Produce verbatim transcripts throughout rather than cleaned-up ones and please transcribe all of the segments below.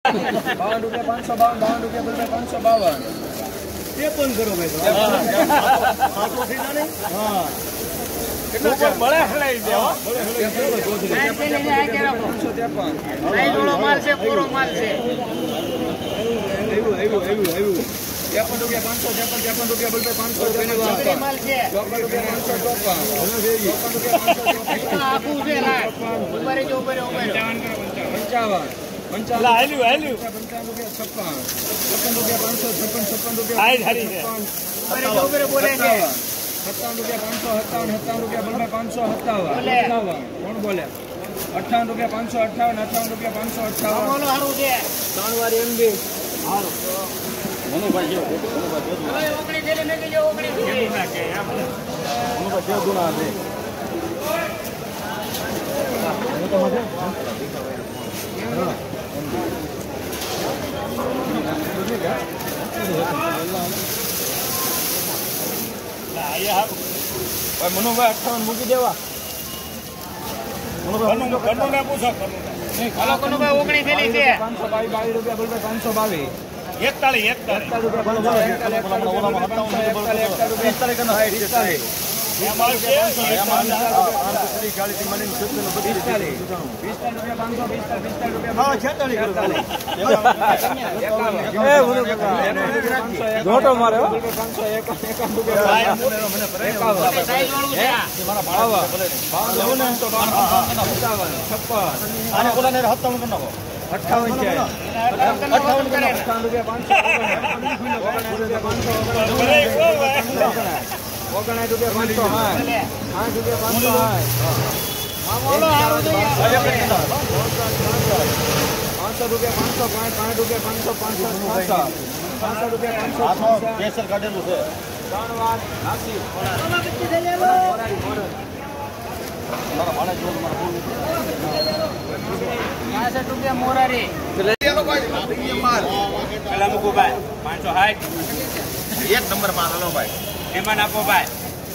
बावन रुपया पाँच सौ बावन बावन रुपया बोल पाँच सौ बावन तेपन करो भाई हाँ बड़े माल से पूरा माल से ત્રેપન રૂપિયા પાંચસો ત્રેપન ત્રેપન રૂપિયા બોલ પાંચ સો ચોપન રૂપિયા પાંચસો ચોપન પંચાવન પંચાવન રૂપિયા છપ્પન છપ્પન રૂપિયા પાંચસો છપ્પન છપ્પન રૂપિયા સત્તાવન રૂપિયા પાંચસો સત્તાવન સત્તાવન રૂપિયા બોલ પાંચસો સત્તાવન સત્તાવન કોણ બોલે અઠાવન રૂપિયા પાંચસો અઠાવન અઠાવન રૂપિયા પાંચસો અઠાવન ત્રણ વાર એમ બી મનુભાઈ જો મનુભાઈ ઓગણી દેલે મે કે જો ઓગણી દેલે નાખે મનુભાઈ જે ગુણા છે હું તો મજે આયા ભાઈ મનુભાઈ અઠાવન મૂકી દેવા મનુભાઈ કન્નોને પૂછો નહીં ખાલા મનુભાઈ ઓગણી દેલી છે પાંચસો બાવીસ બાવીસ રૂપિયા બોલ પાંચસો બાવીસ એકતાલીસ એકતાલીસ અઠાવન છે અઠાવન અઠાવન રૂપિયા પાંચસો ઓગણાઠ રૂપિયા પાંચસો આઠ આઠ રૂપિયા પાંચસો પાંચસો રૂપિયા પાંચસો પાંચ પાંચ રૂપિયા પાંચસો પાંચસો પાંચસો રૂપિયા પાંચસો કેસર કાઢેલું છે ત્રણ વાર નાસી પાસઠ રૂપિયા મોરારી પેલા મૂકું ભાઈ પાંચસો સાઠ એક નંબર માલ હલો ભાઈ એમાં આપો ભાઈ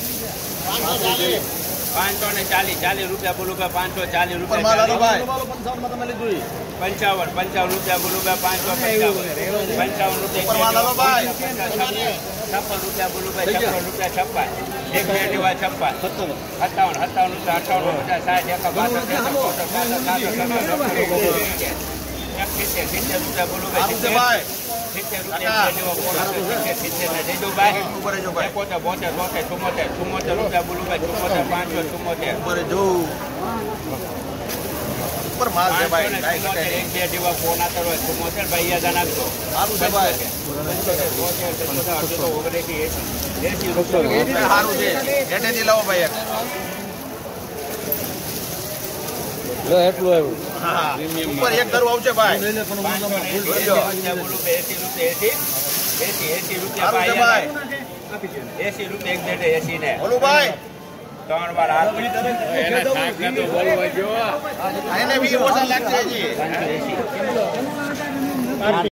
પાંચસો ને ચાલીસ ચાલીસ રૂપિયા બોલું ભાઈ પાંચસો ચાલીસ રૂપિયા પંચાવન પંચાવન રૂપિયા બોલું ભાઈ પાંચસો પંચાવન પંચાવન રૂપિયા છપ્પન રૂપિયા બોલું ભાઈ છપ્પન રૂપિયા છપ્પન એક બે જેવા છપ્પન સત્તાવન સત્તાવન રૂપિયા અઠાવન પચાસ સાઠ એકા બાસઠ સિત્તેર સિત્તેર રૂપિયા બોલું ભાઈ સિત્તેર રૂપિયા બોતેર બોતેર બોતેર ચુમ્મોતેર ચુમ્મોતેર રૂપિયા બોલું ભાઈ ચુમ્મોતેર પાંચસો ચુમ્મોતેર એક બે જેવા ફોન આતર હોય ચુમ્મોતેર ભાઈ યાદ નાખજો એસી રૂપિયા સારું છે એટેથી લાવો ભાઈ એટલું આવ્યું ઉપર એક ધરું આવશે ભાઈ એસી રૂપિયા એસી રૂપિયા એક ડેઢ એસી ને બોલું ભાઈ ત્રણ વાર એને બી ઓછા લાગશે